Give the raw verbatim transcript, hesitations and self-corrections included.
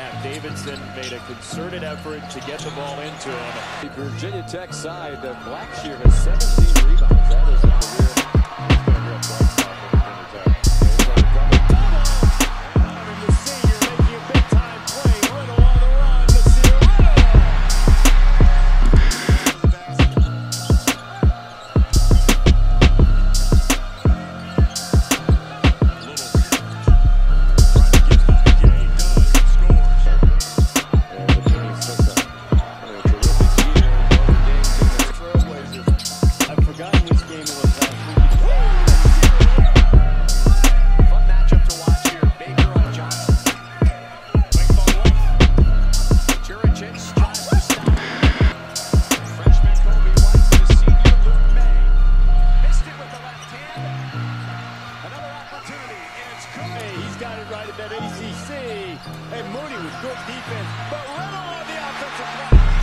half. Davidson made a concerted effort to get the ball into him. The Virginia Tech side, uh, Blackshear has seventeen rebounds. That is a career. He's been a real bright spot for Virginia Tech. And the senior making a big-time play. Little on the run. Nassir. He's got it right at that A C C. And Mooney with good defense, but Little on the offensive play.